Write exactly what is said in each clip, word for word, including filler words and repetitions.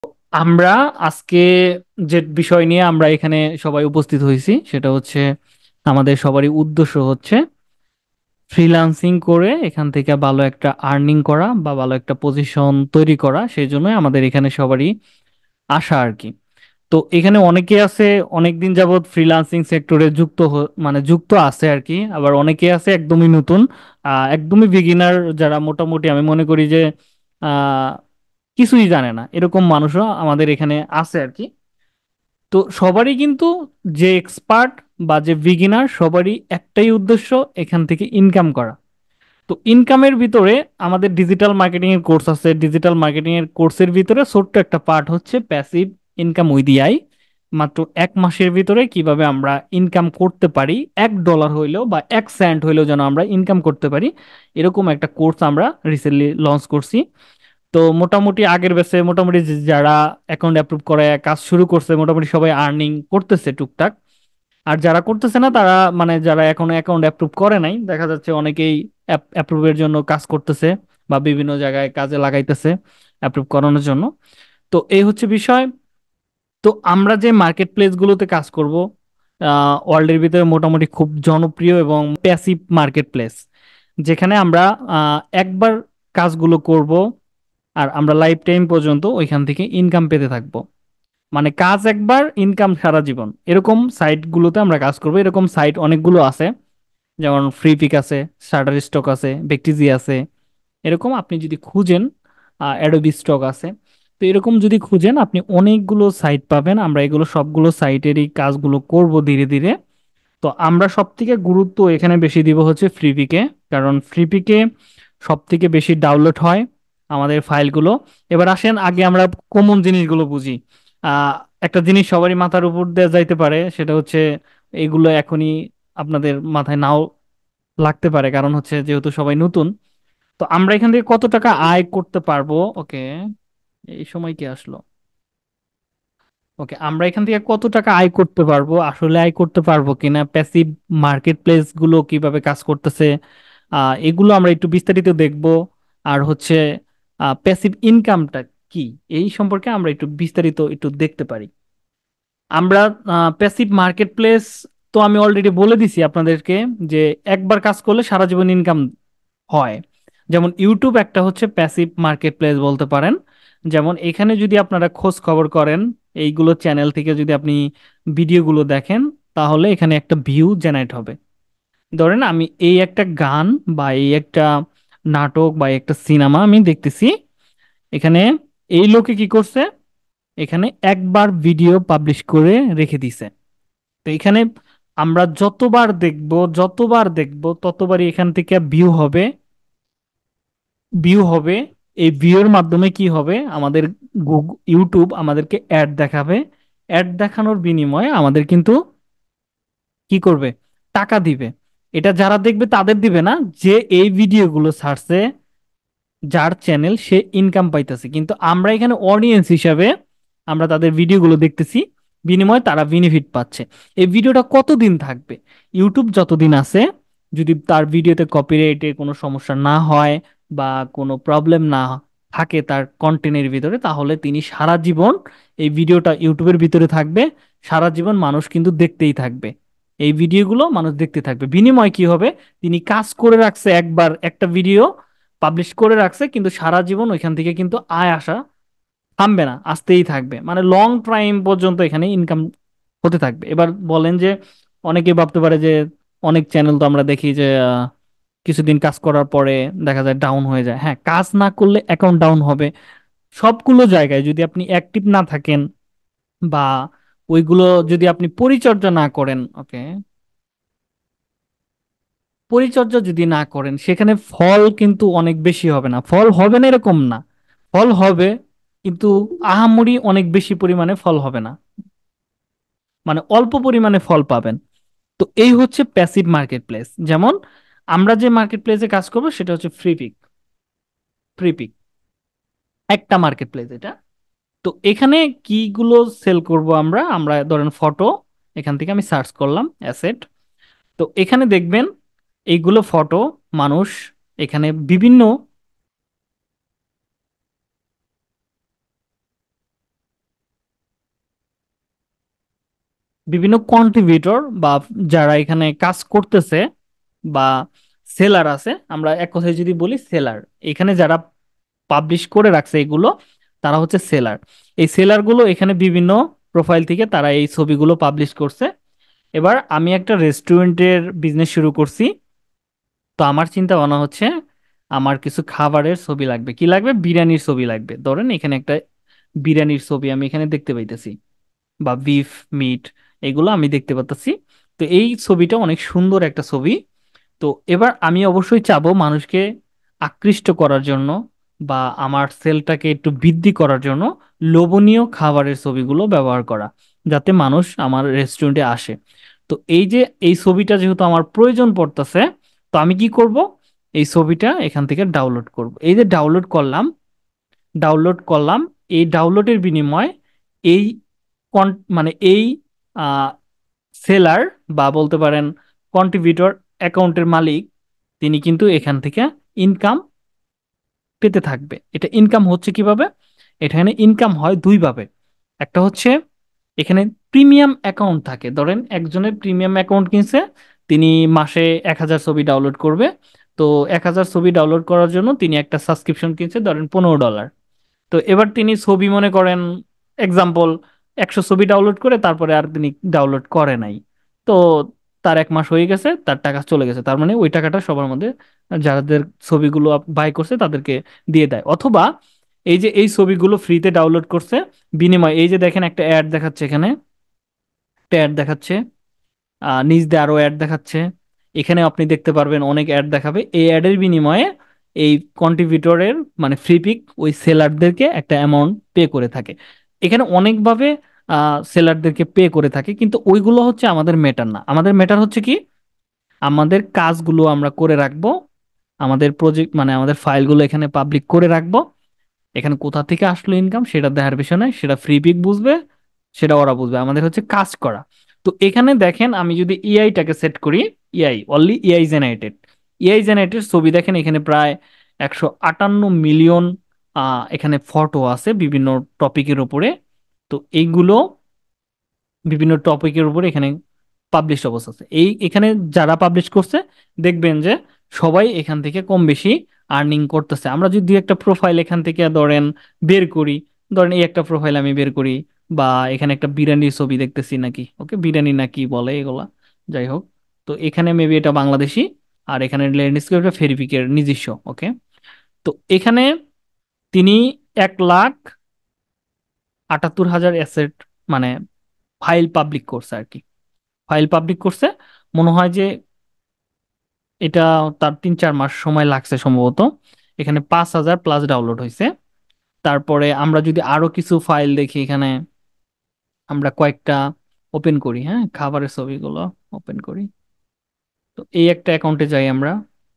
আমরা আজকে যে বিষয় নিয়ে আমরা এখানে সবাই উপস্থিত হয়েছি সেটা হচ্ছে আমাদের সবারই উদ্দেশ্য হচ্ছে ফ্রিল্যান্সিং করে এখান থেকে ভালো একটা আর্নিং করা বা ভালো একটা পজিশন তৈরি করা, সেই জন্যই আমাদের এখানে সবারই আশা আর কি। তো এখানে অনেকে আছে অনেকদিন যাবত ফ্রিল্যান্সিং সেক্টরে যুক্ত হ- মানে যুক্ত আছে আর কি, আবার অনেকে আছে একদমই নতুন, আহ, একদমই বিগিনার, যারা মোটামুটি আমি মনে করি যে আহ, কিছুই জানে না, এরকম মানুষও আমাদের এখানে আছে আর কি। তো সবারই কিন্তু, যে এক্সপার্ট বা যে বিগিনার, সবারই একটাই উদ্দেশ্য, এখান থেকে ইনকাম করা। তো ইনকামের ভিতরে আমাদের ডিজিটাল মার্কেটিং এর কোর্স আছে, ডিজিটাল মার্কেটিং এর কোর্সের ভিতরে ছোট্ট একটা পার্ট হচ্ছে প্যাসিভ ইনকাম উইথ এআই। মাত্র এক মাসের ভিতরে কিভাবে আমরা ইনকাম করতে পারি, এক ডলার হইলেও বা এক সেন্ট হইলেও যেন আমরা ইনকাম করতে পারি, এরকম একটা কোর্স আমরা রিসেন্টলি লঞ্চ করছি। তো মোটামুটি আগের ব্যাচে মোটামুটি যে- যারা অ্যাকাউন্ট অ্যাপ্রুভ করে কাজ শুরু করছে, মোটামুটি সবাই আর্নিং করতেছে টুকটাক। আর যারা করতেছে না তারা, মানে যারা এখনো অ্যাকাউন্ট অ্যাপ্রুভ করে নাই, দেখা যাচ্ছে অনেকেই অ্যাপ্রুভের জন্য কাজ করতেছে বা বিভিন্ন জায়গায় কাজে লাগাইতেছে অ্যাপ্রুভ করানোর জন্য। তো এই হচ্ছে বিষয়। তো আমরা যে মার্কেট প্লেস গুলোতে কাজ করব, ওয়ার্ল্ডের ভিতরে মোটামুটি খুব জনপ্রিয় এবং প্যাসিভ মার্কেট প্লেস, যেখানে আমরা আহ, একবার কাজগুলো করব আর আমরা লাইফ টাইম পর্যন্ত ওইখান থেকে ইনকাম পেতে থাকবো। মানে কাজ একবার, ইনকাম সারা জীবন, এরকম সাইট গুলোতে আমরা কাজ করবো। এরকম সাইট অনেকগুলো আছে, যেমন ফ্রি পিক আছে, শাটার স্টক আছে, ব্যক্তিজি আছে। এরকম আপনি যদি খুঁজেন, অ্যাডোবি স্টক আছে। তো এরকম যদি খুঁজেন আপনি অনেকগুলো সাইট পাবেন। আমরা এগুলো সবগুলো সাইটেরই কাজগুলো করব ধীরে ধীরে। তো আমরা সব থেকে গুরুত্ব এখানে বেশি দিব হচ্ছে ফ্রিপিকে, কারণ ফ্রিপিকে সব থেকে বেশি ডাউনলোড হয় আমাদের ফাইলগুলো। এবার আসেন আগে আমরা কমন জিনিসগুলো বুঝি। আহ একটা জিনিস সবারই মাথার উপর দিয়ে যাইতে পারে, সেটা হচ্ছে এগুলো এখনই আপনাদের মাথায় নাও লাগতে পারে, কারণ হচ্ছে যেহেতু সবাই নতুন। তো আমরা এখান থেকে কত টাকা আয় করতে পারবো? ওকে, এই সময় কি আসলো? ওকে, আমরা এখান থেকে কত টাকা আয় করতে পারবো, আসলে আয় করতে পারবো কিনা, প্যাসিভ মার্কেট প্লেস গুলো কিভাবে কাজ করতেছে, আহ এগুলো আমরা একটু বিস্তারিত দেখব। আর হচ্ছে প্যাসিভ ইনকামটা কি, এই সম্পর্কে আমরা একটু বিস্তারিত একটু দেখতে পারি। আমরা প্যাসিভ মার্কেট প্লেস, তো আমি অলরেডি বলে দিছি আপনাদেরকে যে একবার কাজ করলে সারা জীবন ইনকাম হয়। যেমন ইউটিউব একটা হচ্ছে প্যাসিভ মার্কেট প্লেস বলতে পারেন। যেমন এখানে যদি আপনারা খোঁজ খবর করেন, এইগুলো চ্যানেল থেকে যদি আপনি ভিডিওগুলো দেখেন, তাহলে এখানে একটা ভিউ জেনারেট হবে। ধরেন আমি এই একটা গান বা এই একটা নাটক বা এই একটা সিনেমা আমি দেখতেছি, এখানে এই লোকে কি করছে, এখানে একবার ভিডিও পাবলিশ করে রেখে দিছে। তো এখানে আমরা যতবার দেখব যতবার দেখব ততবারই এখান থেকে ভিউ হবে, ভিউ হবে। এই ভিউর মাধ্যমে কি হবে, আমাদের গুগ- ইউটিউব আমাদেরকে অ্যাড দেখাবে। অ্যাড দেখানোর বিনিময়ে আমাদের কিন্তু কি করবে, টাকা দিবে। এটা যারা দেখবে তাদের দিবে না, যে এই ভিডিওগুলো ছাড়ছে, যার চ্যানেল, সে ইনকাম পাইতেছে। কিন্তু আমরা এখানে অডিয়েন্স হিসাবে আমরা তাদের ভিডিওগুলো দেখতেছি, বিনিময়ে তারা বেনিফিট পাচ্ছে। এই ভিডিওটা কতদিন থাকবে, ইউটিউব যতদিন আছে, যদি তার ভিডিওতে কপিরাইটের কোনো সমস্যা না হয় বা কোনো প্রবলেম না থাকে তার কন্টেন্টের ভিতরে, তাহলে তিনি সারা জীবন এই ভিডিওটা ইউটিউবের ভিতরে থাকবে। সারা জীবন মানুষ কিন্তু দেখতেই থাকবে, এই ভিডিওগুলো মানুষ দেখতে থাকবে। বিনিময় কি হবে, তিনি কাজ করে রাখছে, একবার একটা ভিডিও পাবলিশ করে রাখছে, কিন্তু সারা জীবন ওইখান থেকে কিন্তু আয় আসা থামবে না, আসতেই থাকবে, মানে লং টাইম পর্যন্ত এখানে ইনকাম হতে থাকবে। এবার বলেন যে, অনেকে ভাবতে পারে যে অনেক চ্যানেল তো আমরা দেখি যে আহ, কিছুদিন কাজ করার পরে দেখা যায় ডাউন হয়ে যায়। হ্যাঁ, কাজ না করলে অ্যাকাউন্ট ডাউন হবে। সবগুলো জায়গায় যদি আপনি অ্যাক্টিভ না থাকেন বা ওইগুলো যদি আপনি পরিচর্যা না করেন, ওকে, পরিচর্যা যদি না করেন, সেখানে ফল কিন্তু অনেক বেশি হবে না। ফল হবে না এরকম না, ফল হবে, কিন্তু আহামরি অনেক বেশি পরিমাণে ফল হবে না, মানে অল্প পরিমাণে ফল পাবেন। তো এই হচ্ছে প্যাসিভ মার্কেট প্লেস। যেমন আমরা যে মার্কেট প্লেসে কাজ করবো সেটা হচ্ছে ফ্রিপিক। ফ্রিপিক একটা মার্কেট প্লেস এটা। তো এখানে কিগুলো সেল করব আমরা আমরা ধরেন ফটো, এখান থেকে আমি সার্চ করলাম অ্যাসেট। তো এখানে দেখবেন এইগুলো ফটো, মানুষ এখানে বিভিন্ন বিভিন্ন কন্ট্রিবিউটর বা যারা এখানে কাজ করতেছে বা সেলার আছে, আমরা এক কথায় যদি বলি সেলার, এখানে যারা পাবলিশ করে রাখছে এগুলো, তারা হচ্ছে সেলার। এই সেলার গুলো এখানে বিভিন্ন প্রোফাইল থেকে তারা এই ছবিগুলো পাবলিশ করছে। এবার আমি একটা রেস্টুরেন্টের বিজনেস শুরু করছি, তো আমার চিন্তা ভাবনা হচ্ছে আমার কিছু খাবারের ছবি লাগবে। কি লাগবে? বিরিয়ানির ছবি লাগবে। ধরেন এখানে একটা বিরিয়ানির ছবি আমি এখানে দেখতে পাইতেছি, বা বিফ মিট, এগুলো আমি দেখতে পাচ্ছি। তো এই ছবিটা অনেক সুন্দর একটা ছবি। তো এবার আমি অবশ্যই চাবো মানুষকে আকৃষ্ট করার জন্য বা আমার সেলটাকে একটু বৃদ্ধি করার জন্য লোভনীয় খাবারের ছবিগুলো ব্যবহার করা, যাতে মানুষ আমার রেস্টুরেন্টে আসে। তো এই যে এই ছবিটা যেহেতু আমার প্রয়োজন পড়তেছে, তো আমি কি করব? এই ছবিটা এখান থেকে ডাউনলোড করব। এই যে ডাউনলোড করলাম, ডাউনলোড করলাম, এই ডাউনলোডের বিনিময়ে এই কন- মানে এই সেলার বা বলতে পারেন কন্ট্রিবিউটর অ্যাকাউন্টের মালিক, তিনি কিন্তু এখান থেকে ইনকাম পেতে থাকবে। এটা ইনকাম হচ্ছে কিভাবে? এখানে ইনকাম হয় দুই ভাবে। একটা হচ্ছে এখানে প্রিমিয়াম অ্যাকাউন্ট থাকে, ধরেন একজনের প্রিমিয়াম অ্যাকাউন্ট কিনছে, তিনি মাসে এক হাজার ছবি ডাউনলোড করবে। তো এক হাজার ছবি ডাউনলোড করার জন্য তিনি একটা সাবস্ক্রিপশন কিনছে, ধরেন পনেরো ডলার। তো এবার তিনি ছবি মনে করেন এক্সাম্পল একশো ছবি ডাউনলোড করে তারপরে আর তিনি ডাউনলোড করে নাই। তো তার এক মাস হয়ে গেছে, তার টাকা চলে গেছে, তার মানে ওই টাকাটা সবার মধ্যে যাদের ছবিগুলো বাই করছে তাদেরকে দিয়ে দেয়। অথবা এই যে এই ছবিগুলো ফ্রিতে ডাউনলোড করছে, বিনিময়ে এই যে দেখেন একটা অ্যাড দেখাচ্ছে এখানে, একটা অ্যাড দেখাচ্ছে, আহ, নিচ দিয়ে আরো অ্যাড দেখাচ্ছে, এখানে আপনি দেখতে পারবেন অনেক অ্যাড দেখাবে। এই অ্যাডের বিনিময়ে এই কন্ট্রিবিউটরের মানে ফ্রি পিক ওই সেলারদেরকে একটা অ্যামাউন্ট পে করে থাকে। এখানে অনেকভাবে সেলারদেরকে পে করে থাকে, কিন্তু ওইগুলো হচ্ছে আমাদের মেটার না। আমাদের মেটার হচ্ছে কি, আমাদের কাজগুলো আমরা করে রাখবো, আমাদের প্রজেক্ট মানে আমাদের ফাইলগুলো এখানে পাবলিক করে রাখবো। এখানে কোথা থেকে আসলো ইনকাম সেটা দেখার বিষয় নয়, সেটা ফ্রি পিক বুঝবে, সেটা ওরা বুঝবে, আমাদের হচ্ছে কাজ করা। তো এখানে দেখেন আমি যদি এআইটাকে সেট করি, AI only AI generated, AI generated ছবি দেখেন এখানে প্রায় একশো আটান্ন মিলিয়ন আহ এখানে ফটো আছে বিভিন্ন টপিকের উপরে। তো এইগুলো বিভিন্ন টপিকের উপর এখানে পাবলিশ অবস্থা আছে। এই এখানে যারা পাবলিশ করছে দেখবেন যে সবাই এখান থেকে কম বেশি আর্নিং করতেছে। আমরা যদি দুই একটা প্রোফাইল এখান থেকে ধরেন বের করি, ধরেন এই একটা প্রোফাইল আমি বের করি, বা এখানে একটা বিরিয়ানির ছবি দেখতেছি নাকি, ওকে বিরিয়ানি নাকি বলে এগুলা, যাই হোক। তো এখানে মেবি এটা বাংলাদেশি, আর এখানে ল্যান্ডস্কেপটা ফেরিপিকের নিজস্ব, ওকে। তো এখানে তিনি এক লাখ আটাত্তর হাজার অ্যাসেট মানে ফাইল পাবলিক করছে আর কি, ফাইল পাবলিক করছে। মনে হয় যে এটা তার তিন চার মাস সময় লাগছে সম্ভবত। এখানে পাঁচ হাজার প্লাস ডাউনলোড হয়েছে। তারপরে আমরা যদি আরো কিছু ফাইল দেখি এখানে, আমরা কয়েকটা ওপেন করি, হ্যাঁ খাবারের ছবিগুলো ওপেন করি। তো এই একটা অ্যাকাউন্টে যাই আমরা,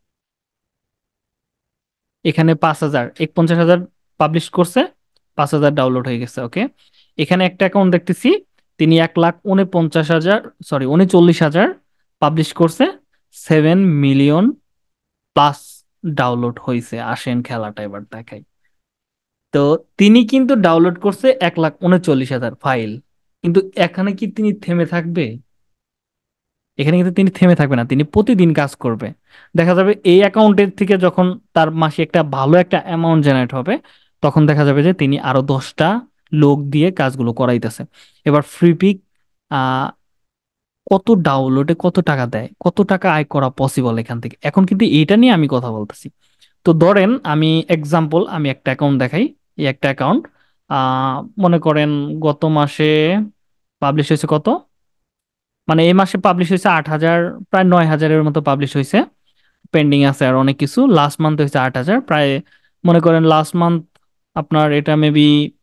এখানে পাঁচ হাজার এক পঞ্চাশ হাজার পাবলিশ করছে, পাঁচ হাজার ডাউনলোড হয়ে গেছে, ওকে। এখানে একটা অ্যাকাউন্ট দেখতেছি, তিনি এক লাখ উনপঞ্চাশ হাজার সরি উনচল্লিশ হাজার পাবলিশ করছে, সেভেন মিলিয়ন প্লাস ডাউনলোড হয়েছে। আসেন খেলাটা এবার দেখাই। তো তিনি কিন্তু ডাউনলোড করছে এক লাখ উনচল্লিশ হাজার ফাইল, কিন্তু এখানে কি তিনি থেমে থাকবে? এখানে কিন্তু তিনি থেমে থাকবে না, তিনি প্রতিদিন কাজ করবে। দেখা যাবে এই অ্যাকাউন্টের থেকে যখন তার মাসে একটা ভালো একটা অ্যামাউন্ট জেনারেট হবে, তখন দেখা যাবে যে তিনি আরো দশটা লোক দিয়ে কাজগুলো করাইতেছে। এবার ফ্রি পিক আহ কত ডাউনলোডে কত টাকা দেয়, কত টাকা আয় করা পসিবল এখান থেকে, এখন কিন্তু এটা নিয়ে আমি কথা বলতেছি। তো ধরেন আমি এক্সাম্পল আমি একটা অ্যাকাউন্ট দেখাই। এই একটা অ্যাকাউন্ট আহ মনে করেন গত মাসে পাবলিশ হয়েছে কত, মানে এই মাসে পাবলিশ হয়েছে আট হাজার, প্রায় নয় হাজারের মতো পাবলিশ হয়েছে। পেন্ডিং আছে আর অনেক কিছু। লাস্ট মান্থ হয়েছে আট হাজার, প্রায় মনে করেন লাস্ট মান্থ আপনার এটা মেবি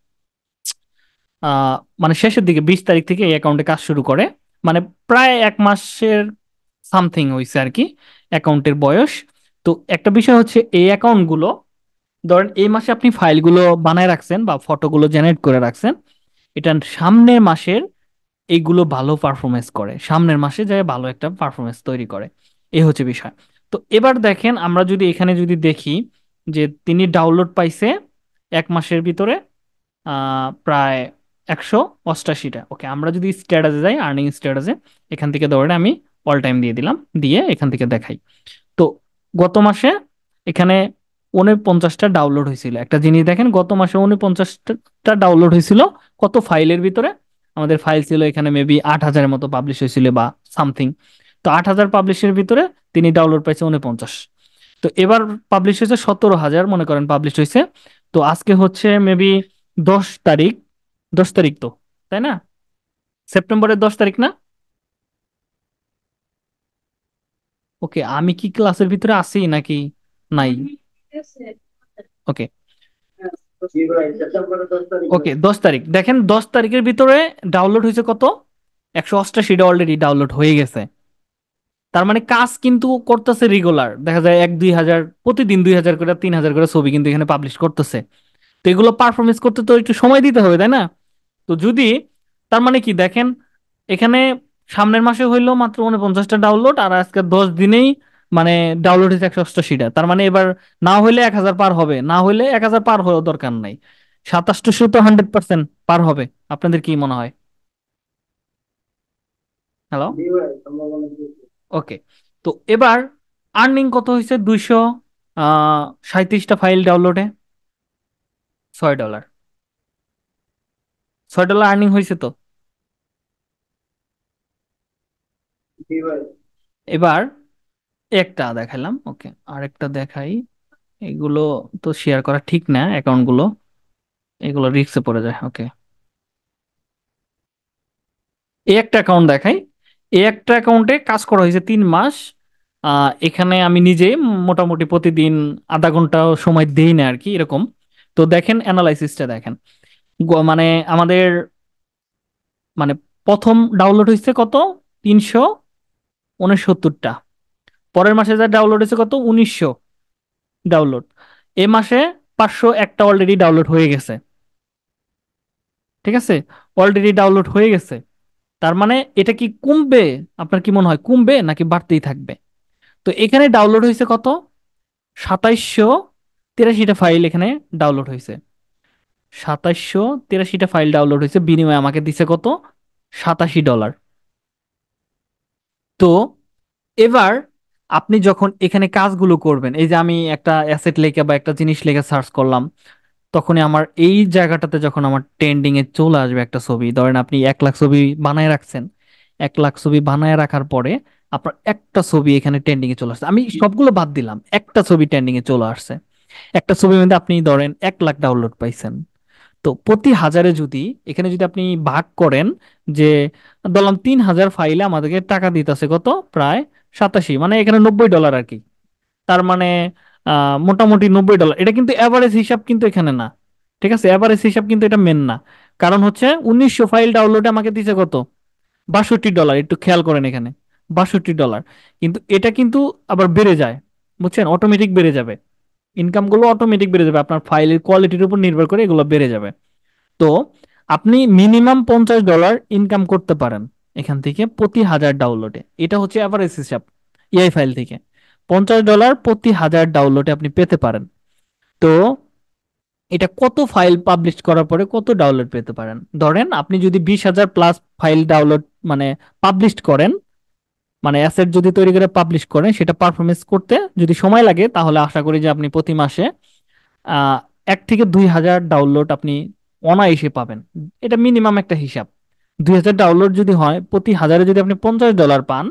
আহ মানে শেষের দিকে বিশ তারিখ থেকে এই অ্যাকাউন্টে কাজ শুরু করে, মানে প্রায় এক মাসের সামথিং হয়েছে আর কি অ্যাকাউন্টের বয়স। তো একটা বিষয় হচ্ছে এই অ্যাকাউন্ট গুলো, ধরেন এই মাসে আপনি ফাইলগুলো বানায় রাখছেন বা ফটোগুলো জেনারেট করে রাখছেন, এটা সামনের মাসের এইগুলো ভালো পারফরমেন্স করে, সামনের মাসে যায় ভালো একটা পারফরমেন্স তৈরি করে। এই হচ্ছে বিষয়। তো এবার দেখেন আমরা যদি এখানে যদি দেখি যে তিনি ডাউনলোড পাইছে এক মাসের ভিতরে আহ প্রায় একশো অষ্টাশিটা। ওকে, আমরা যদি স্ট্যাটাসে যাই, আর্নিং স্ট্যাটাসে, এখান থেকে ধরে আমি অল টাইম দিয়ে দিলাম, দিয়ে এখান থেকে দেখাই। তো গত মাসে এখানে উনপঞ্চাশটা ডাউনলোড হয়েছিল। একটা জিনিস দেখেন, গত মাসে উনপঞ্চাশটা ডাউনলোড হয়েছিল কত ফাইলের ভিতরে? আমাদের ফাইল ছিল এখানে মেবি আট হাজারের মতো পাবলিশ হয়েছিল বা সামথিং। তো আট হাজার পাবলিশের ভিতরে তিনি ডাউনলোড পাইছে উনপঞ্চাশ। তো এবার পাবলিশ হয়েছে সতেরো হাজার, মনে করেন পাবলিশ হয়েছে। তো আজকে হচ্ছে মেবি দশ তারিখ। দশ তারিখ তো, তাই না? সেপ্টেম্বরের দশ তারিখ না? ওকে, আমি কি ক্লাসের ভিতরে আছি নাকি নাই? ওকে। ওকে, দশ তারিখ, দেখেন দশ তারিখের ভিতরে ডাউনলোড হয়েছে কত? একশো অষ্টাশিটা অলরেডি ডাউনলোড হয়ে গেছে। তার মানে কাজ কিন্তু করতেছে রেগুলার, দেখা যায় এক দুই হাজার প্রতিদিন, দুই হাজার করে তিন হাজার করে ছবি কিন্তু এখানে পাবলিশ করতেছে। তো এগুলো পারফরমেন্স করতে তো একটু সময় দিতে হবে, তাই না? তো যদি, তার মানে কি দেখেন, এখানে সামনের মাসে হইলো মাত্র উনপঞ্চাশটা ডাউনলোড, আর আজকে দশ দিনেই মানে ডাউনলোড হয়েছে একশো অষ্টাশিটা। তার মানে এবার না হইলে এক হাজার পার হবে, না হইলে এক হাজার পার হওয়ার দরকার নাই, সাতাশশো তো হান্ড্রেড পার্সেন্ট পার হবে। আপনাদের কি মনে হয়? হ্যালো? ওকে। তো এবার আর্নিং কত হয়েছে? দুইশো আহ সাঁইত্রিশটা ফাইল ডাউনলোডে ছয় ডলার। ছয় ডলার আর্নিং হয়েছে তো। এবার একটা দেখালাম, ওকে, আরেকটা দেখাই। এগুলো তো শেয়ার করা ঠিক না, অ্যাকাউন্ট গুলো, এগুলো রিস্কে পড়ে যায়। ওকে, এই একটা অ্যাকাউন্ট দেখাই। এই একটা অ্যাকাউন্টে কাজ করা হয়েছে তিন মাস। আহ, এখানে আমি নিজে মোটামুটি প্রতিদিন আধা ঘন্টা সময় দেই না আর কি, এরকম। তো দেখেন অ্যানালাইসিসটা দেখেন। গ- মানে আমাদের মানে প্রথম ডাউনলোড হয়েছে কত? তিনশো উনসত্তরটা। পরের মাসে যা ডাউনলোড হয়েছে কত? উনিশশো ডাউনলোড। এ মাসে পাঁচশো একটা অলরেডি ডাউনলোড হয়ে গেছে। ঠিক আছে, অলরেডি ডাউনলোড হয়ে গেছে। তার মানে এটা কি কমবে? আপনার কি মনে হয় কমবে নাকি বাড়তেই থাকবে? তো এখানে ডাউনলোড হয়েছে কত? সাতাইশশো তিরাশিটা ফাইল এখানে ডাউনলোড হয়েছে। সাতাইশশো তিরাশিটা ফাইল ডাউনলোড হয়েছে, বিনিময়ে আমাকে দিছে কত? সাতাশি ডলার। তো এবার আপনি যখন এখানে কাজগুলো করবেন, এই যে আমি একটা অ্যাসেট লেখা বা একটা জিনিস লেখা সার্চ করলাম, তখনই আমার এই জায়গাটাতে যখন আমার ট্রেন্ডিং এ চলে আসবে একটা ছবি, ধরেন আপনি এক লাখ ছবি বানায় রাখছেন, এক লাখ ছবি বানায় রাখার পরে আপনার একটা ছবি এখানে ট্রেন্ডিং এ চলে আসছে, আমি সবগুলো বাদ দিলাম, একটা ছবি ট্রেন্ডিং এ চলে আসছে। একটা ছবির মধ্যে আপনি ধরেন এক লাখ ডাউনলোড পাইছেন। তো প্রতি হাজারে যদি, এখানে যদি আপনি ভাগ করেন, যে ধরলাম তিন হাজার ফাইলে আমাদেরকে টাকা দিতেছে কত? প্রায় সাতাশি, মানে এখানে নব্বই ডলার আর কি। তার মানে আহ, মোটামুটি নব্বই ডলার। এটা কিন্তু অ্যাভারেজ হিসাব কিন্তু এখানে না। ঠিক আছে, অ্যাভারেজ হিসাব কিন্তু এটা মেন না। কারণ হচ্ছে উনিশশো ফাইল ডাউনলোডে আমাকে দিছে কত? বাষট্টি ডলার। একটু খেয়াল করেন এখানে, বাষট্টি ডলার। কিন্তু এটা কিন্তু আবার বেড়ে যায়, বুঝছেন? অটোমেটিক বেড়ে যাবে, ইনকাম গুলো অটোমেটিক বেড়ে যাবে, আপনার ফাইলের কোয়ালিটির উপর নির্ভর করে এগুলো বেড়ে যাবে। তো আপনি মিনিমাম পঞ্চাশ ডলার ইনকাম করতে পারেন এখান থেকে প্রতি হাজার ডাউনলোডে। এটা হচ্ছে অ্যাভারেজ হিসাব এআই ফাইল থেকে। পঞ্চাশ ডলার প্রতি হাজার ডাউনলোডে আপনি পেতে পারেন। তো এটা কত ফাইল পাবলিশ করার পরে কত ডাউনলোড পেতে পারেন? ধরেন আপনি যদি বিশ হাজার প্লাস ফাইল ডাউনলোড মানে পাবলিশ করেন, মানে অ্যাসেট যদি তৈরি করে পাবলিশ করেন, সেটা পারফরমেন্স করতে যদি সময় লাগে, তাহলে আশা করি যে আপনি প্রতি মাসে আহ এক থেকে দুই হাজার ডাউনলোড আপনি অনায়াসে পাবেন। এটা মিনিমাম একটা হিসাব। দুই হাজার ডাউনলোড যদি হয়, প্রতি হাজারে যদি আপনি পঞ্চাশ ডলার পান,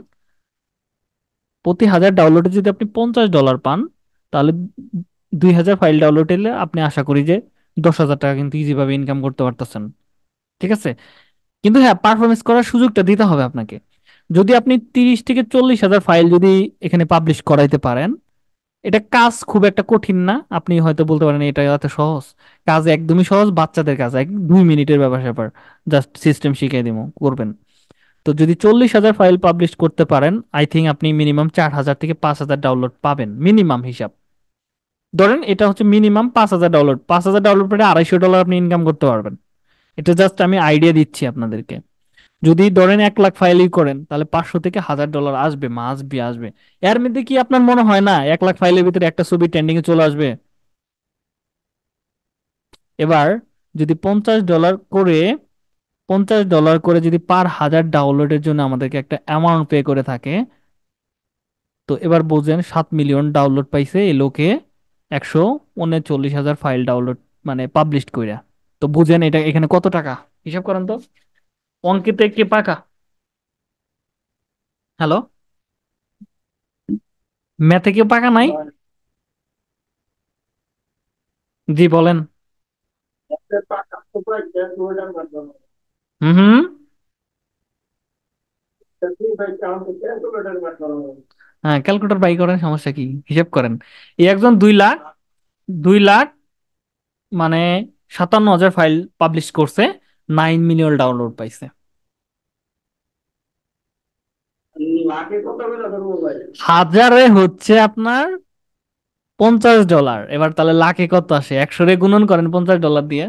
প্রতি হাজার ডাউনলোডে যদি আপনি পঞ্চাশ ডলার পান, তাহলে দুই হাজার ফাইল ডাউনলোড হলে আপনি আশা করি যে দশ হাজার টাকা কিন্তু ইজিভাবে ইনকাম করতে পারতেছেন। ঠিক আছে, কিন্তু হ্যাঁ, পারফরমেন্স করার সুযোগটা দিতে হবে আপনাকে। যদি আপনি তিরিশ থেকে চল্লিশ হাজার ফাইল যদি এখানে পাবলিশ করাইতে পারেন, এটা কাজ খুব একটা কঠিন না। আপনি হয়তো বলতে পারেন এটা এত সহজ। কাজ একদমই সহজ, বাচ্চাদের কাজ, এক দুই মিনিটের ব্যাপার স্যাপার, জাস্ট সিস্টেম শিখিয়ে দিব, করবেন। তো যদি চল্লিশ হাজার ফাইল পাবলিশ করতে পারেন, আই থিঙ্ক আপনি মিনিমাম চার হাজার থেকে পাঁচ হাজার ডাউনলোড পাবেন, মিনিমাম হিসাব। ধরেন এটা হচ্ছে মিনিমাম পাঁচ হাজার ডাউনলোড, পাঁচ হাজার ডাউনলোড করে আড়াইশো ডলার আপনি ইনকাম করতে পারবেন। এটা জাস্ট আমি আইডিয়া দিচ্ছি আপনাদেরকে। যদি ধরেন এক লাখ ফাইলই করেন, তাহলে পাঁচশো থেকে হাজার ডলার আসবে, মা আসবে আসবে। এর মধ্যে কি আপনার মনে হয় না এক লাখ ফাইলের ভিতরে একটা ছবি ট্রেন্ডিং এ চলে আসবে? এবার যদি পঞ্চাশ ডলার করে পঞ্চাশ ডলার করে যদি পার হাজার ডাউনলোডের জন্য আমাদেরকে একটা অ্যামাউন্ট পে করে থাকে, তো এবার বোঝেন সাত মিলিয়ন ডাউনলোড পাইছে এই লোকে, একশো উনচল্লিশ হাজার ফাইল ডাউনলোড মানে পাবলিশ কইরা। তো বুঝেন এটা এখানে কত টাকা, হিসাব করেন তো। অঙ্কেতে কে পাকা? হ্যালো, ম্যাথে কেউ পাকা নাই? জি বলেন। হুম হুম। হ্যাঁ, ক্যালকুলেটর বাই করেন, সমস্যা কি, হিসাব করেন। এই একজন দুই লাখ, দুই লাখ মানে সাতান্ন হাজার ফাইল পাবলিশ করছে, নাইন মিলিয়ন ডাউনলোড পাইছে। হাজারে হচ্ছে আপনার পঞ্চাশ ডলার, এবার তাহলে লাখে কত আসে, একশো রে গুণন করেন পঞ্চাশ ডলার দিয়ে।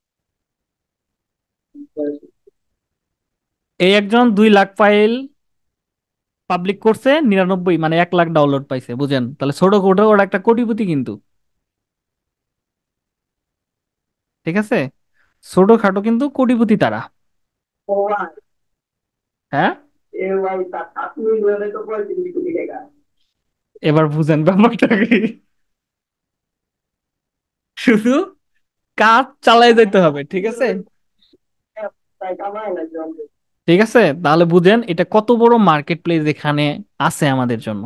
এই একজন দুই লাখ ফাইল পাবলিক করছে, নিরানব্বই মানে এক লাখ ডাউনলোড পাইছে, বুঝেন তাহলে ছোট কোটা ওরা একটা কোটিপতি কিন্তু। ঠিক আছে, ছোট খাটো কিন্তু কোটিপতি তারা। হ্যাঁ, এবার বুঝেন ব্যাপারটা কি। শুধু কাজ চালাই যেতে হবে, ঠিক আছে। ঠিক আছে, তাহলে বুঝেন এটা কত বড় মার্কেট প্লেস এখানে আছে আমাদের জন্য।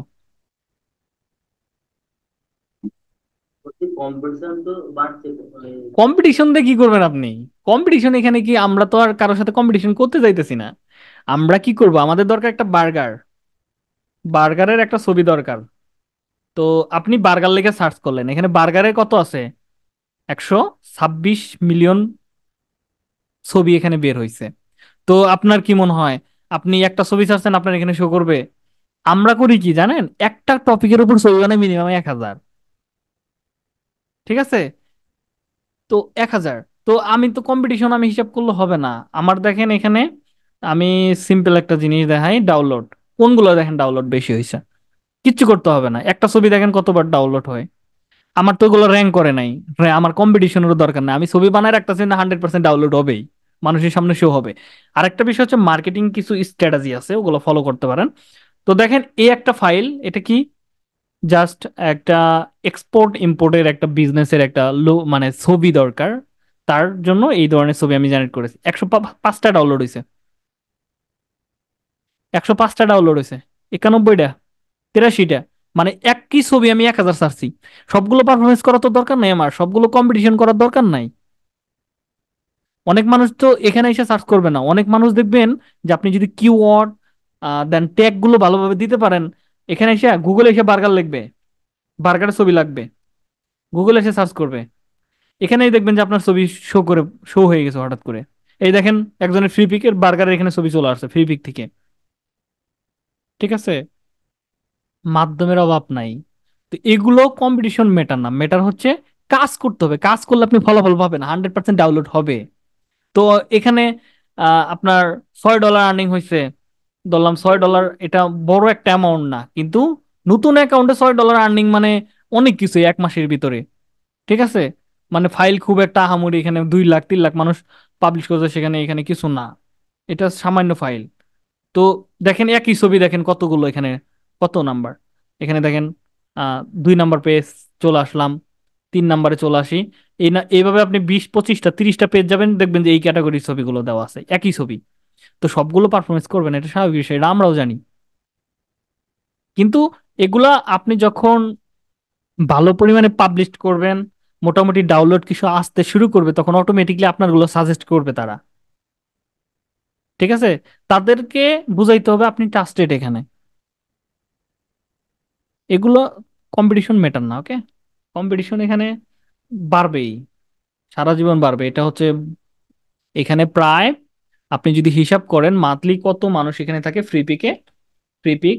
কম্পিটিশন দিয়ে কি করবেন আপনি? কম্পিটিশন এখানে কি, আমরা তো আর কারোর সাথে কম্পিটিশন করতে যাইতেছি না। আমরা কি করব, আমাদের দরকার একটা বার্গার, বার্গারের একটা ছবি দরকার। তো আপনি বার্গার লেগে সার্চ করলেন, এখানে বার্গারের কত আছে, একশো ছাব্বিশ মিলিয়ন ছবি এখানে বের হয়েছে। তো আপনার কি মনে হয়, আপনি একটা ছবি ছাড়ছেন আপনার এখানে শো করবে? আমরা করি কি জানেন, একটা টপিকের উপর ছবি বানাই মিনিমাম এক হাজার। ঠিক আছে, তো এক হাজার। তো আমি তো কম্পিটিশন আমি হিসাব করলে হবে না। আমার দেখেন এখানে, আমি সিম্পল একটা জিনিস দেখাই, ডাউনলোড কোনগুলো দেখেন ডাউনলোড বেশি হয়েছে। কিচ্ছু করতে হবে না, একটা ছবি দেখেন কতবার ডাউনলোড হয়। আমার তো ওগুলো র্যাঙ্ক করে নাই। রে- আমার কম্পিটিশনেরও দরকার নাই, আমি ছবি বানায় রাখতেছি না, হান্ড্রেড পার্সেন্ট ডাউনলোড হবেই, মানুষের সামনে শো হবে। আরেকটা বিষয় হচ্ছে মার্কেটিং কিছু স্ট্র্যাটেজি আছে, ওগুলো ফলো করতে পারেন। তো দেখেন এই একটা ফাইল, এটা কি, জাস্ট একটা এক্সপোর্ট ইম্পোর্টের একটা বিজনেসের একটা লো মানে ছবি দরকার, তার জন্য এই ধরনের ছবি আমি জেনারেট করেছি। একশো পাঁচটা ডাউনলোড হয়েছে, একশো পাঁচটা ডাউনলোড হয়েছে, একানব্বইটা, তিরাশিটা, মানে একই ছবি আমি এক হাজার ছাড়ছি। সবগুলো পারফরমেন্স করা তো দরকার নাই, আমার সবগুলো কম্পিটিশন করার দরকার নাই। অনেক মানুষ তো এখানে এসে সার্চ করবে না, অনেক মানুষ দেখবেন যে আপনি যদি কিওয়ার্ড দেন ট্যাগ গুলো ভালোভাবে দিতে পারেন, এখানে এসে গুগলে এসে বার্গার লিখবে, বার্গারের ছবি লাগবে, গুগলে এসে সার্চ করবে, এখানেই দেখবেন যে আপনার ছবি শো করে, শো হয়ে গেছে হঠাৎ করে। এই দেখেন একজনের ফ্রি পিকের বার্গারের এখানে ছবি চলে আসছে ফ্রি পিক থেকে। ঠিক আছে, মাধ্যমের অভাব নাই। তো এগুলো কম্পিটিশন মেটার না, মেটার হচ্ছে কাজ করতে হবে, কাজ করলে আপনি ফলাফল পাবেন, হান্ড্রেড পার্সেন্ট ডাউনলোড হবে। তো এখানে আহ, আপনার ছয় ডলার আর্নিং হয়েছে, ধরলাম ছয় ডলার, এটা বড় একটা অ্যামাউন্ট না কিন্তু, নতুন অ্যাকাউন্টে ছয় ডলার আর্নিং মানে অনেক কিছু এক মাসের ভিতরে। ঠিক আছে, মানে ফাইল খুব একটা আহামরি, এখানে দুই লাখ তিন লাখ মানুষ পাবলিশ করছে, সেখানে এখানে কিছু না, এটা সামান্য ফাইল। তো দেখেন একই ছবি দেখেন কতগুলো এখানে, কত নাম্বার, এখানে দেখেন আহ দুই নাম্বার পেজ চলে আসলাম, তিন নাম্বারে চলে আসি। এই না এইভাবে আপনি বিশ পঁচিশটা তিরিশটা পেজ যাবেন, দেখবেন যে এই ক্যাটাগরির ছবিগুলো দেওয়া আছে, একই ছবি। তো সবগুলো পারফরমেন্স করবেন, এটা স্বাভাবিক বিষয়, এটা আমরাও জানি। কিন্তু এগুলা আপনি যখন ভালো পরিমাণে পাবলিশ করবেন, মোটামুটি ডাউনলোড কিছু আসতে শুরু করবে, তখন অটোমেটিকলি আপনারগুলো সাজেস্ট করবে তারা। ঠিক আছে, তাদেরকে বুঝাইতে হবে আপনি ট্রাস্টেড এখানে। এগুলো কম্পিটিশন মেটার না, ওকে। কম্পিটিশন এখানে বাড়বেই, সারা জীবন বাড়বে, এটা হচ্ছে এখানে প্রায়, আপনি যদি হিসাব করেন মান্থলি কত মানুষ এখানে থাকে ফ্রি পিকে, Freepik,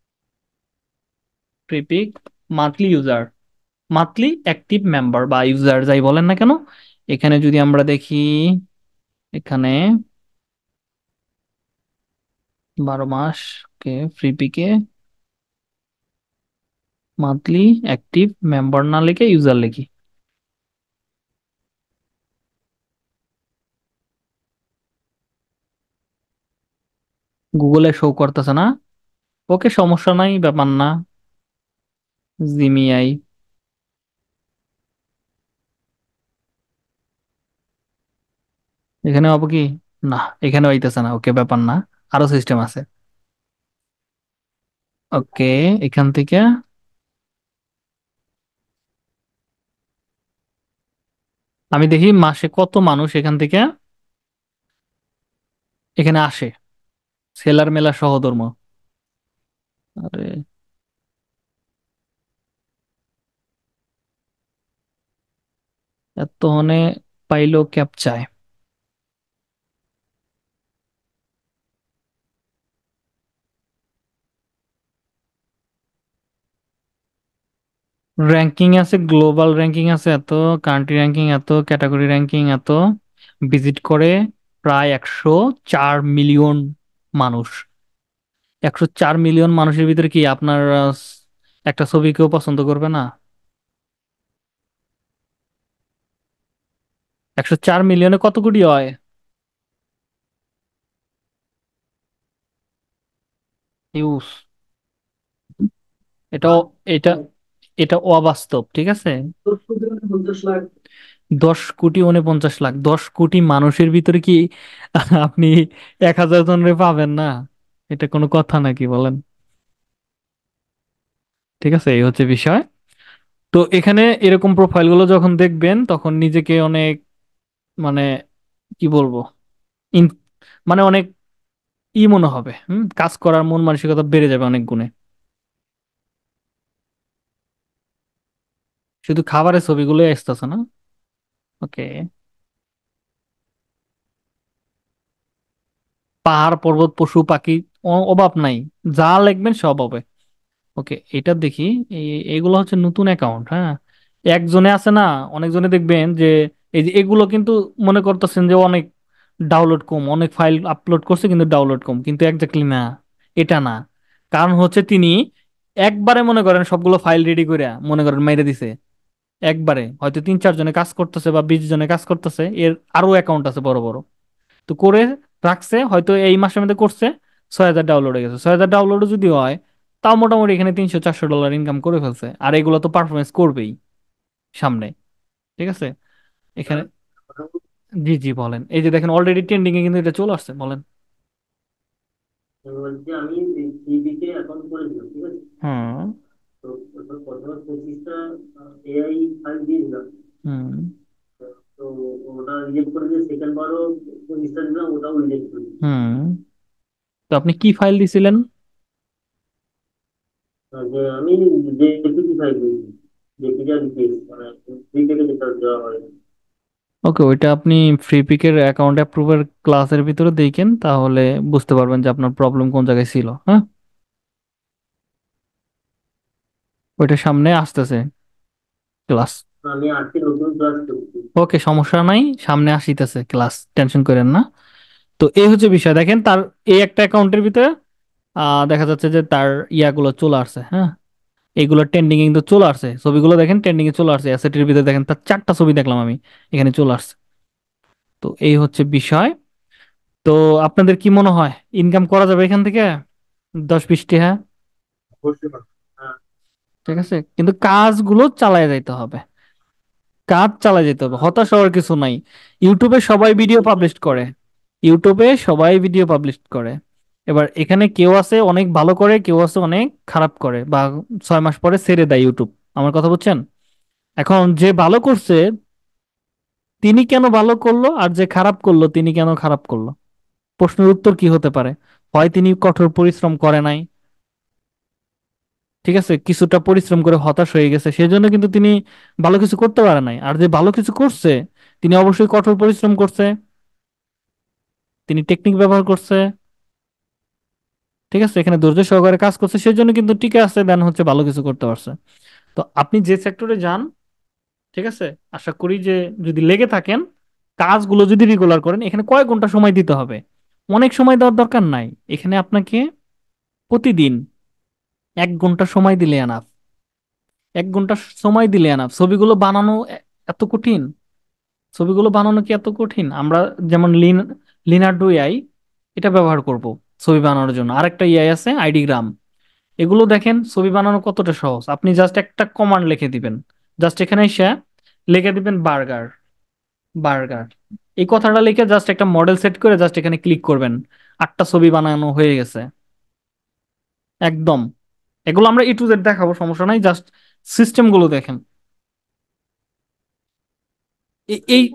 Freepik monthly user, monthly active member বা ইউজার যাই বলেন না কেন, এখানে যদি আমরা দেখি, এখানে বারো মাস, কে ফ্রি পিকে মান্থলি অ্যাক্টিভ মেম্বার না লিখে ইউজার লিখি, গুগলে শো করতেছে না? ওকে, সমস্যা নাই, ব্যাপার না। জিমিআই। এখানে হবো কি? না, এখানে হইতেছে না। ওকে, ব্যাপার না। আরো সিস্টেম আছে। ওকে, এখান থেকে আমি দেখি মাসে কত মানুষ এখান থেকে এখানে আসে, সেলার মেলা সহধর্ম। আরে, এত হনে পাইলো ক্যাপচায়। র্যাঙ্কিং আছে, গ্লোবাল র্যাঙ্কিং আছে এত, কান্ট্রি র্যাঙ্কিং এত, ক্যাটাগরি র্যাঙ্কিং এত, ভিজিট করে প্রায় একশো চার মিলিয়ন মানুষ। একশো চার মিলিয়ন মানুষের ভিতরে কি আপনার আহ, একটা ছবি কেউ পছন্দ করবে না? একশো চার মিলিয়নে কত কোটি হয়? ইউস। এটা এটা এটা অবাস্তব, ঠিক আছে। দশ কোটি উনপঞ্চাশ লাখ, দশ কোটি মানুষের ভিতরে কি আপনি এক হাজার জনের পাবেন না? এটা কোনো কথা নাকি বলেন? ঠিক আছে, এই হচ্ছে বিষয়। তো এখানে এরকম প্রোফাইল গুলো যখন দেখবেন তখন নিজেকে অনেক, মানে কি বলবো, ইন মানে অনেক ই মনে হবে, হুম, কাজ করার মন মানসিকতা বেড়ে যাবে অনেক গুণে। শুধু খাবারের ছবিগুলোই আসতেছে না? ওকে। পাহাড় পর্বত পশু পাখি, অ- অভাব নাই। যা লিখবেন সব হবে। ওকে, এটা দেখি। এই- এগুলো হচ্ছে নতুন অ্যাকাউন্ট, হ্যাঁ। একজনে আছে না, অনেকজনে দেখবেন যে এই যে এগুলো কিন্তু মনে করতেছেন যে অনেক ডাউনলোড কম, অনেক ফাইল আপলোড করছে কিন্তু ডাউনলোড কম, কিন্তু একজাক্টলি না। এটা না। কারণ হচ্ছে তিনি একবারে মনে করেন সবগুলো ফাইল রেডি করে মনে করেন মেরে দিছে। একবারে হয়তো তিন চার জনে কাজ করতেছে বা বিশ জনে কাজ করতেছে, এর আরো অ্যাকাউন্ট আছে বড় বড়। তো করে রাখছে, হয়তো এই মাসের মধ্যে করছে, ছয় হাজার ডাউনলোড হয়ে গেছে। ছয় হাজার ডাউনলোডও যদি হয়, তাও মোটামুটি এখানে তিনশো চারশো ডলার ইনকাম করে ফেলছে। আর এগুলো তো পারফরমেন্স করবেই সামনে। ঠিক আছে। এখানে জি জি বলেন, এই যে দেখেন অলরেডি ট্রেন্ডিং এ কিন্তু এটা চলে আসছে, বলেন। বলছি আমি সিভিতে অ্যাকাউন্ট করেছিলাম, ঠিক আছে। হুম। তো ওটা প্রথমে পঁচিশটা এআই ফাইল দিয়েছিলাম। হুম। তো ওটা রিজেক্ট করে দিয়ে সেকেন্ড বারও পঁচিশটা দিলাম, ওটাও রিজেক্ট করে দিয়েছে। হুম। তো আপনি কি ফাইল দিছিলেন? যে আমি যে জেপিজি ফাইল দিয়েছি, জেপিজি আর ডিপিএস, মানে দুই থেকে যেটা দেওয়া হয়। ওকে, ওইটা আপনি ফ্রি পিকের অ্যাকাউন্ট অ্যাপ্রুভার ক্লাসের ভিতরে দেখেন, তাহলে বুঝতে পারবেন যে আপনার প্রবলেম কোন জায়গায় ছিল, হ্যাঁ। ওইটা সামনে আসতেছে ক্লাস। আমি আজকে নতুন ক্লাস করছি। ওকে, সমস্যা নাই, সামনে আসিতেছে ক্লাস, টেনশন করেন না। তো এই হচ্ছে বিষয়, দেখেন তার এই একটা অ্যাকাউন্টের ভিতরে আহ দেখা যাচ্ছে যে তার ইয়াগুলো চলে আসছে, হ্যাঁ। এইগুলো ট্রেন্ডিং এ কিন্তু চলে আসছে, ছবিগুলো দেখেন ট্রেন্ডিং এ চলে আসছে, অ্যাসেটের ভিতরে দেখেন তার চারটা ছবি দেখলাম আমি, এখানে চলে আসছে। তো এই হচ্ছে বিষয়। তো আপনাদের কি মনে হয় ইনকাম করা যাবে এখান থেকে দশ বিশটি? হ্যাঁ, অবশ্যই পারবো। হ্যাঁ, ঠিক আছে, কিন্তু কাজগুলো চালায় যাইতে হবে। কাজ চালায় যেতে হবে, হতাশ হওয়ার কিছু নাই। ইউটিউবে সবাই ভিডিও পাবলিশ করে। ইউটিউবে সবাই ভিডিও পাবলিশ করে। এবার এখানে কেউ আছে অনেক ভালো করে, কেউ আছে অনেক খারাপ করে, বা ছয় মাস পরে ছেড়ে দেয় ইউটিউব। আমার কথা বুঝছেন? এখন যে ভালো করছে তিনি কেন ভালো করলো, আর যে খারাপ করলো তিনি কেন খারাপ করলো? প্রশ্নের উত্তর কি হতে পারে? হয় তিনি কঠোর পরিশ্রম করে নাই, ঠিক আছে, কিছুটা পরিশ্রম করে হতাশ হয়ে গেছে, সেজন্য কিন্তু তিনি ভালো কিছু করতে পারে নাই। আর যে ভালো কিছু করছে তিনি অবশ্যই কঠোর পরিশ্রম করছে, তিনি টেকনিক ব্যবহার করছে, ঠিক আছে, এখানে ধৈর্য সহকারে কাজ করছে, সেজন্য কিন্তু টিকে আছে, দেন হচ্ছে ভালো কিছু করতে পারছে। তো আপনি যে সেক্টরে যান, ঠিক আছে, আশা করি যে যদি লেগে থাকেন, কাজগুলো যদি রেগুলার করেন, এখানে কয়েক ঘন্টা সময় দিতে হবে, অনেক সময় দেওয়ার দরকার নাই। এখানে আপনাকে প্রতিদিন এক ঘন্টা সময় দিলে এনাফ। এক ঘন্টা সময় দিলে এনাফ। ছবিগুলো বানানো এ- এত কঠিন? ছবিগুলো বানানো কি এত কঠিন? আমরা যেমন লিন লিনার্ডো এআই এটা ব্যবহার করব। ছবি বানানোর জন্য। আরেকটা এআই আছে আইডিগ্রাম। এগুলো দেখেন ছবি বানানো কতটা সহজ, আপনি জাস্ট একটা কমান্ড লিখে দিবেন, জাস্ট এখানে এসে লিখে দিবেন বার্গার, বার্গার, এই কথাটা লিখে জাস্ট একটা মডেল সেট করে জাস্ট এখানে ক্লিক করবেন, আটটা ছবি বানানো হয়ে গেছে একদম। এগুলো আমরা ই টু জেড দেখাবো, সমস্যা নাই, জাস্ট সিস্টেম গুলো দেখেন। এ- এই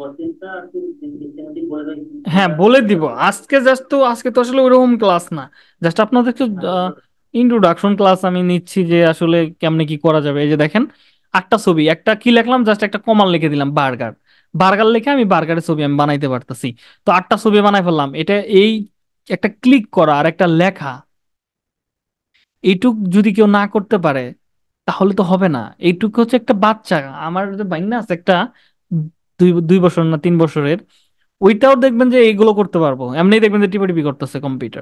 হ্যাঁ বলে দিব, আজকে জাস্ট তো আজকে তো আসলে ওইরকম ক্লাস না, জাস্ট আপনাদের একটু ইন্ট্রোডাকশন ক্লাস আমি নিচ্ছি যে আসলে কেমনে কি করা যাবে। এই যে দেখেন আটটা ছবি, একটা কি লিখলাম, জাস্ট একটা কমান লিখে দিলাম বার্গার, বার্গার লিখে আমি বার্গারের ছবি আমি বানাইতে পারতেছি। তো আটটা ছবি বানাই ফেললাম, এটা এই একটা ক্লিক করা আর একটা লেখা, এইটুক যদি কেউ না করতে পারে তাহলে তো হবে না। এইটুক হচ্ছে একটা বাচ্চা, আমার যে বাইনা আছে একটা দুই দুই বছর না তিন বছরের, ওইটাও দেখবেন যে এইগুলো করতে পারবো, এমনি দেখবেন যে টিপাটিপি করতেছে কম্পিউটার।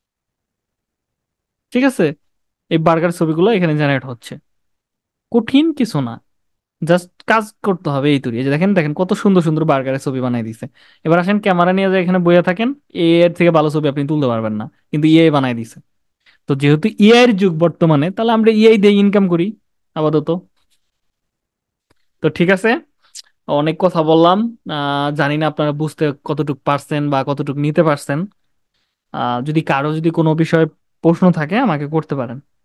ঠিক আছে, এই বার্গার ছবিগুলো এখানে জেনারেট হচ্ছে, কঠিন কিছু না, জাস্ট কাজ করতে হবে এই তৈরি। এই যে দেখেন দেখেন কত সুন্দর সুন্দর বার্গারের ছবি বানাই দিছে। এবার আসেন ক্যামেরা নিয়ে যে এখানে বইয়া থাকেন, এ এর থেকে ভালো ছবি আপনি তুলতে পারবেন না, কিন্তু ইএ বানাই দিছে। তো যেহেতু এআই এর যুগ বর্তমানে, তাহলে আমরা এআই দিয়ে ইনকাম করি আপাতত। তো ঠিক আছে, অনেক কথা বললাম। আহ জানি না আপনারা বুঝতে কতটুকু পারছেন বা কতটুকু নিতে পারছেন। আহ যদি কারো যদি কোনো বিষয়ে প্রশ্ন থাকে আমাকে করতে পারেন।